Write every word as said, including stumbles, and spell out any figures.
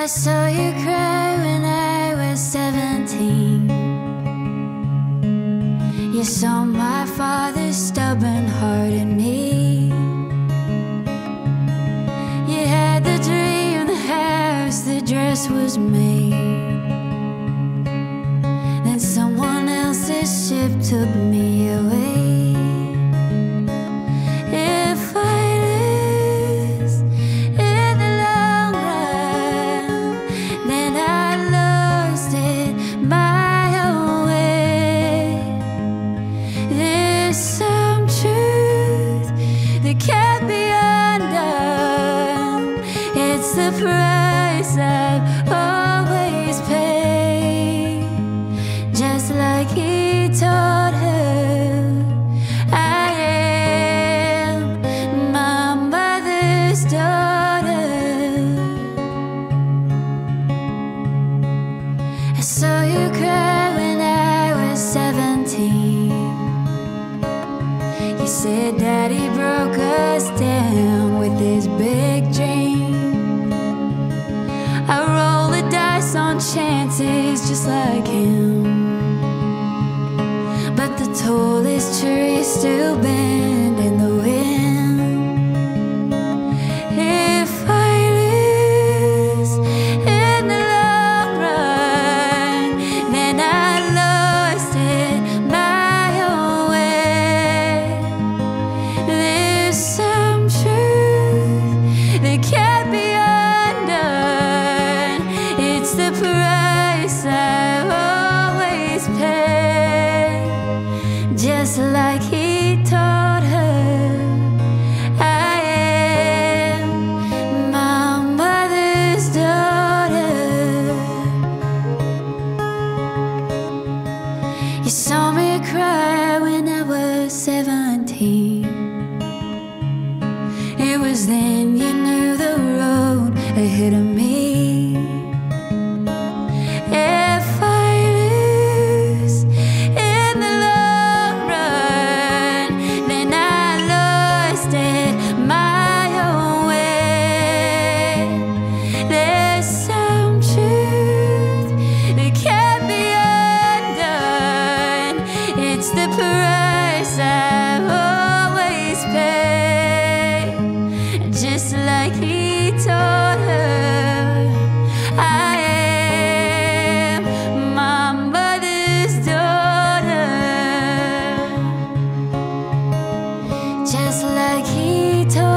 saw you cry when I was seventeen. You saw my father's stubborn heart in me. You had the dream, the house, the dress was made. Then someone else's ship took me away. If I lose in the long run, then I lost it my own way. There's some truth that can't be undone. It's the price I've always paid. Just like he taught her, I am my mother's daughter. I saw you cry when I was seventeen. You said Daddy broke us down with his big dream. I roll the dice on chances just like him, but the tallest tree still bend in the wind. If I lose in the long run, then I lost it my own way. There's some truth that can't be undone. It's the price I've always paid. Just like he taught her, I am my mother's daughter. You saw me cry when I was seventeen. It was then you knew the road ahead of me. If I lose in the long run, then I lost it my own way. There's some truth that can't be undone. It's the price I've always paid. Just like he taught her, I am my mother's daughter. Just like he taught